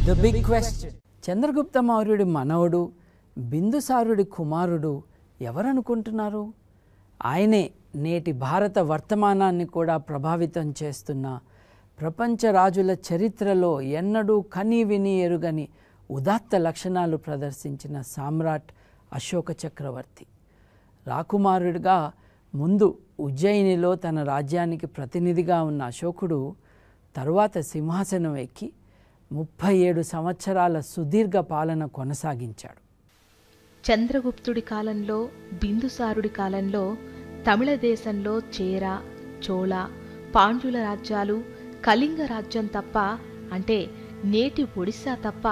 The big question. Chandragupta మౌర్యుడి మనవడు బిందుసారుడి కుమారుడు ఎవరనుకుంటున్నారు? ఆయనే నేటి భారత వర్తమానాన్ని కూడా ప్రభావితం చేస్తున్న ప్రపంచ రాజుల చరిత్రలో ఎన్నడూ కని విని ఎరుగని ఉదాత్త లక్షణాలు ప్రదర్శించిన సామ్రాట్ అశోక చక్రవర్తి. రాకుమారుడిగా ముందు ఉజ్జయినిలో తన రాజ్యానికి ప్రతినిధిగా ఉన్న అశోకుడు తరువాత సింహాసనం ఎక్కి 37 సంవత్సరాల సుదీర్ఘ పాలన కొనసాగించాడు. చంద్రగుప్తుడి కాలంలో, బిందుసారుడి కాలంలో తమిళ దేశంలో చేర, చోళ, పాండ్యుల రాజ్యాలు, కళింగ రాజ్యం తప్ప, అంటే నేటి ఒడిశా తప్ప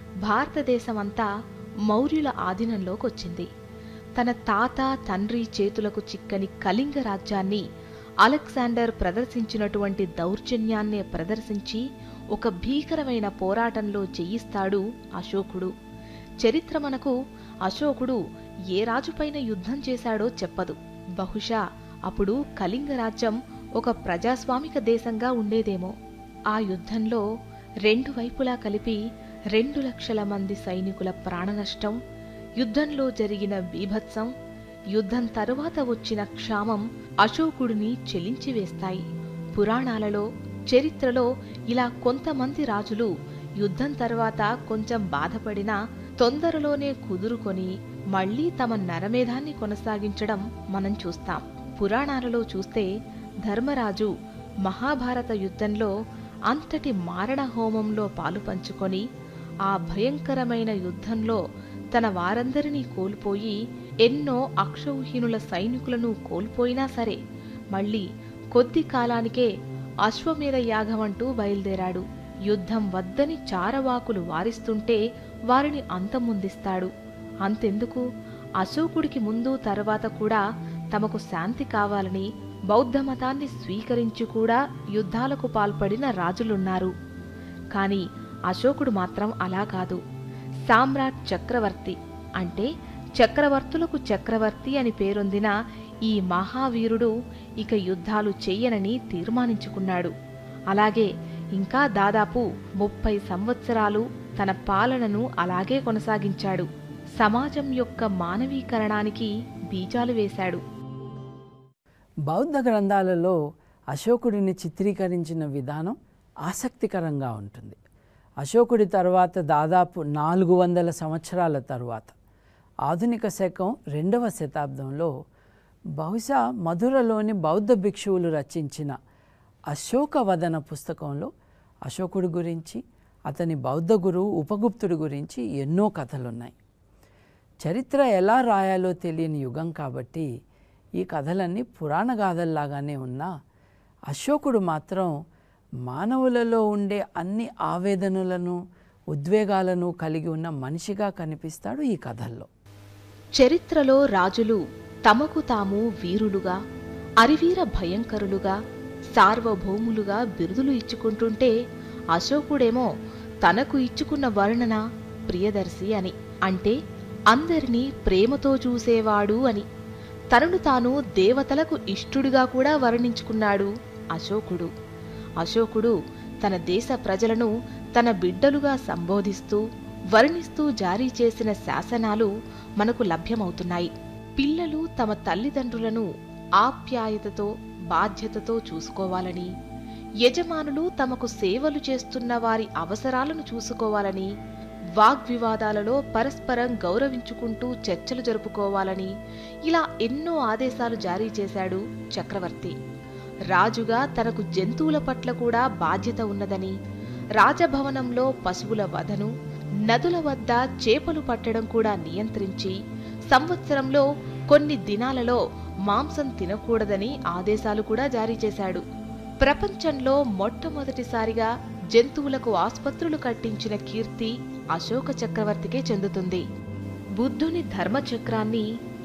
భారతదేశమంతా మౌర్యుల ఆధీనంలోకి వచ్చింది. తన తాత తండ్రి చేతులకు చిక్కని కళింగ రాజ్యాన్ని అలెగ్జాండర్ ప్రదర్శించినటువంటి దౌర్జన్యాన్నే ప్రదర్శించి ఒక భీకరమైన పోరాటంలో జయిస్తాడు అశోకుడు. చరిత్ర మనకు అశోకుడు ఏ రాజుపైన యుద్ధం చేశాడో చెప్పదు. బహుశా అప్పుడు కళింగ రాజ్యం ఒక ప్రజాస్వామిక దేశంగా ఉండేదేమో. ఆ యుద్ధంలో 2 వైపులా కలిపి 2 లక్షల మంది సైనికుల ప్రాణనష్టం, యుద్ధంలో జరిగిన బీభత్సం, యుద్ధం తరువాత వచ్చిన క్షామం అశోకుడిని చెలించివేస్తాయి. పురాణాలలో, చరిత్రలో ఇలా కొంతమంది రాజులు యుద్ధం తర్వాత కొంచెం బాధపడినా తొందరలోనే కుదురుకొని మళ్లీ తమ నరమేధాన్ని కొనసాగించడం మనం చూస్తాం. పురాణాలలో చూస్తే ధర్మరాజు మహాభారత యుద్ధంలో అంతటి మారణ హోమంలో పాలు పంచుకొని ఆ భయంకరమైన యుద్ధంలో తన వారందరినీ కోల్పోయి ఎన్నో అక్షౌహిణుల సైనికులను కోల్పోయినా సరే మళ్లీ కొద్ది కాలానికే అశ్వమేధ యాగమంటూ బయలుదేరాడు. యుద్ధం వద్దని చారవాకులు వారిస్తుంటే వారిని అంతమొందిస్తాడు. అంతెందుకు, అశోకుడికి ముందు తర్వాత కూడా తమకు శాంతి కావాలని బౌద్ధమతాన్ని స్వీకరించి కూడా యుద్ధాలకు పాల్పడిన రాజులున్నారు. కాని అశోకుడు మాత్రం అలా కాదు. సామ్రాట్ చక్రవర్తి అంటే చక్రవర్తులకు చక్రవర్తి అని పేరొందిన ఈ మహావీరుడు ఇక యుద్ధాలు చెయ్యనని తీర్మానించుకున్నాడు. అలాగే ఇంకా దాదాపు 30 సంవత్సరాలు తన పాలనను అలాగే కొనసాగించాడు. సమాజం యొక్క మానవీకరణానికి బీజాలు వేశాడు. బౌద్ధ గ్రంథాలలో అశోకుడిని చిత్రీకరించిన విధానం ఆసక్తికరంగా ఉంటుంది. అశోకుడి తర్వాత దాదాపు 400 సంవత్సరాల తరువాత ఆధునిక శకం 2వ శతాబ్దంలో బహుశా మధురలోని బౌద్ధ భిక్షువులు రచించిన అశోకవదన పుస్తకంలో అశోకుడి గురించి, అతని బౌద్ధ గురువు ఉపగుప్తుడి గురించి ఎన్నో కథలున్నాయి. చరిత్ర ఎలా రాయాలో తెలియని యుగం కాబట్టి ఈ కథలన్నీ పురాణ గాథల్లాగానే ఉన్నా అశోకుడు మాత్రం మానవులలో ఉండే అన్ని ఆవేదనలను, ఉద్వేగాలను కలిగి ఉన్న మనిషిగా కనిపిస్తాడు ఈ కథల్లో. చరిత్రలో రాజులు తమకు తాము వీరులుగా, అరివీర భయంకరులుగా, సార్వభౌములుగా బిరుదులు ఇచ్చుకుంటుంటే అశోకుడేమో తనకు ఇచ్చుకున్న వర్ణన ప్రియదర్శి అని, అంటే అందరినీ ప్రేమతో చూసేవాడు అని. తనను తాను దేవతలకు ఇష్టుడిగా కూడా వర్ణించుకున్నాడు అశోకుడు. అశోకుడు తన దేశ ప్రజలను తన బిడ్డలుగా సంబోధిస్తూ వర్ణిస్తూ జారీ చేసిన శాసనాలు మనకు లభ్యమవుతున్నాయి. పిల్లలు తమ తల్లిదండ్రులను ఆప్యాయతతో, బాధ్యతతో చూసుకోవాలని, యజమానులు తమకు సేవలు చేస్తున్న వారి అవసరాలను చూసుకోవాలని, వాగ్వివాదాలలో పరస్పరం గౌరవించుకుంటూ చర్చలు జరుపుకోవాలని ఇలా ఎన్నో ఆదేశాలు జారీ చేశాడు చక్రవర్తి. రాజుగా తనకు జంతువుల పట్ల కూడా బాధ్యత ఉన్నదని, రాజభవనంలో పశువుల వధను, నదుల వద్ద చేపలు పట్టడం కూడా నియంత్రించి, సంవత్సరంలో కొన్ని దినాలలో మాంసం తినకూడదని ఆదేశాలు కూడా జారీ చేశాడు. ప్రపంచంలో మొట్టమొదటిసారిగా జంతువులకు ఆస్పత్రులు కట్టించిన కీర్తి అశోక చక్రవర్తికే చెందుతుంది. బుద్ధుని ధర్మచక్రాన్ని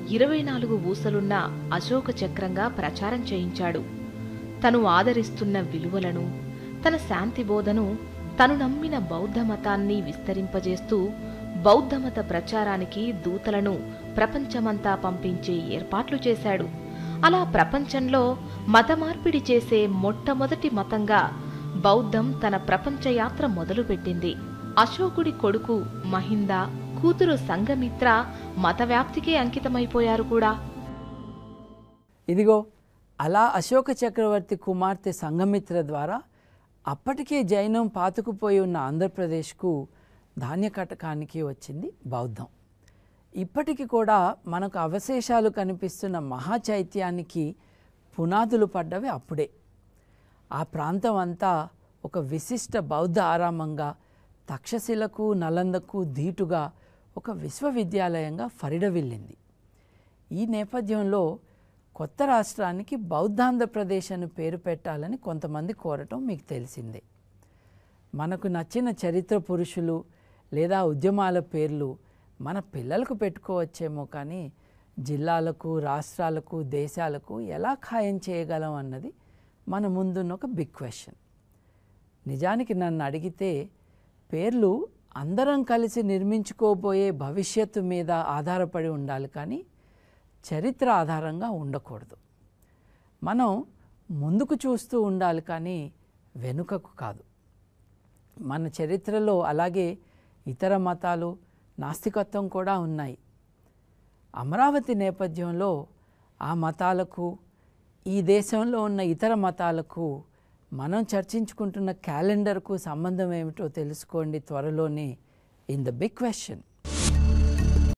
24 ఊసలున్న అశోక చక్రంగా ప్రచారం చేయించాడు. తను ఆదరిస్తున్న విలువలను, తన శాంతి బోధను, తను నమ్మిన బౌద్ధ మతాన్ని విస్తరింపజేస్తూ బౌద్ధమత ప్రచారానికి దూతలను ప్రపంచమంతా పంపించే ఏర్పాట్లు చేశాడు. అలా ప్రపంచంలో మత మార్పిడి చేసే మొట్టమొదటి మతంగా బౌద్ధం తన ప్రపంచయాత్ర మొదలుపెట్టింది. అశోకుడి కొడుకు మహింద, కూతురు సంఘమిత్ర మతవ్యాప్తికే అంకితమైపోయారు కూడా. ఇదిగో అలా అశోక చక్రవర్తి కుమార్తె సంఘమిత్ర ద్వారా అప్పటికే జైనం పాతుకుపోయి ఉన్న ఆంధ్రప్రదేశ్కు ధాన్యకటకానికి వచ్చింది బౌద్ధం. ఇప్పటికి కూడా మనకు అవశేషాలు కనిపిస్తున్న మహాచైత్యానికి పునాదులు పడ్డవి అప్పుడే. ఆ ప్రాంతం అంతా ఒక విశిష్ట బౌద్ధ ఆరామంగా, తక్షశిలకు నలందకు ధీటుగా ఒక విశ్వవిద్యాలయంగా ఫరిడవిల్లింది. ఈ నేపథ్యంలో కొత్త రాష్ట్రానికి బౌద్ధాంధ్రప్రదేశ్ అని పేరు పెట్టాలని కొంతమంది కోరటం మీకు తెలిసిందే. మనకు నచ్చిన చరిత్ర పురుషులు లేదా ఉద్యమాల పేర్లు మన పిల్లలకు పెట్టుకోవచ్చేమో, కానీ జిల్లాలకు, రాష్ట్రాలకు, దేశాలకు ఎలా ఖాయం చేయగలం అన్నది మన ముందున్న ఒక బిగ్ క్వశ్చన్. నిజానికి నన్ను అడిగితే పేర్లు అందరం కలిసి నిర్మించుకోబోయే భవిష్యత్తు మీద ఆధారపడి ఉండాలి, కానీ చరిత్ర ఆధారంగా ఉండకూడదు. మనం ముందుకు చూస్తూ ఉండాలి, కానీ వెనుకకు కాదు. మన చరిత్రలో అలాగే ఇతర మతాలు, నాస్తికత్వం కూడా ఉన్నాయి. అమరావతి నేపథ్యంలో ఆ మతాలకు, ఈ దేశంలో ఉన్న ఇతర మతాలకు, మనం చర్చించుకుంటున్న క్యాలెండర్కు సంబంధం ఏమిటో తెలుసుకోండి త్వరలోనే ఇన్ ద బిగ్ క్వశ్చన్.